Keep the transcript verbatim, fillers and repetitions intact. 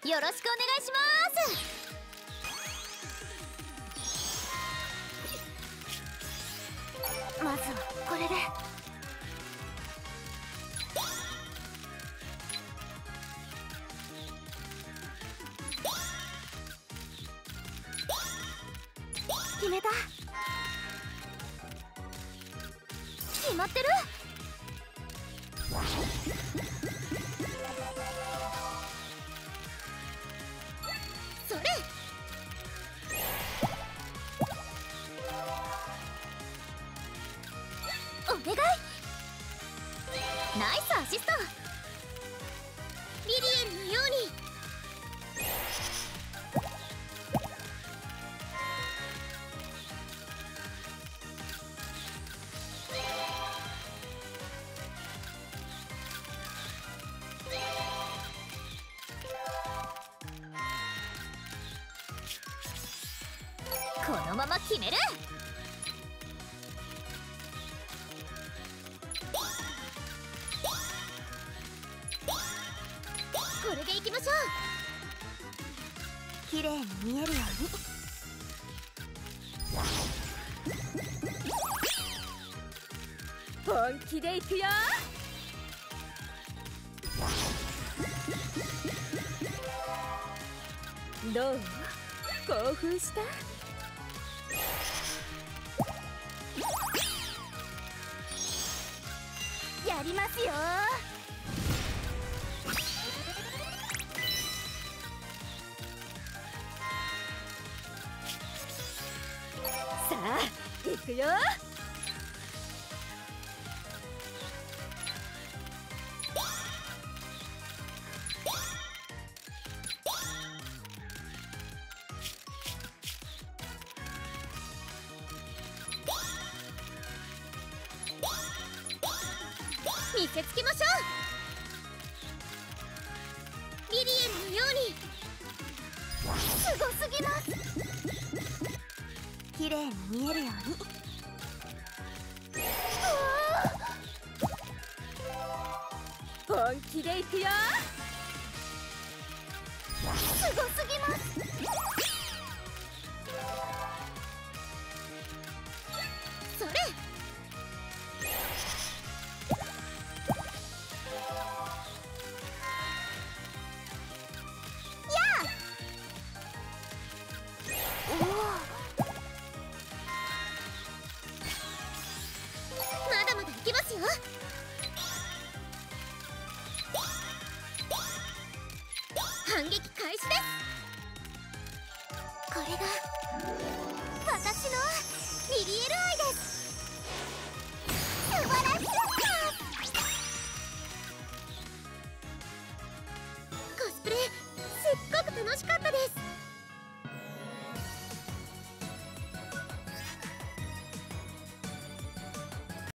よろしくお願いします。まずはこれで。決めた。決まってる。それ。お願い。ナイスアシスト。リリエルのように。このまま決める。これでいきましょう。綺麗に見えるように。本気でいくよ。どう？興奮した？やりますよ。さあ行くよ。見せつけましょう。リリエルのように。すごすぎます。綺麗に見えるように。本気でいくよ。すごすぎます。それ。まだまだいきますよ。反撃開始です。これが私のリリエル愛です。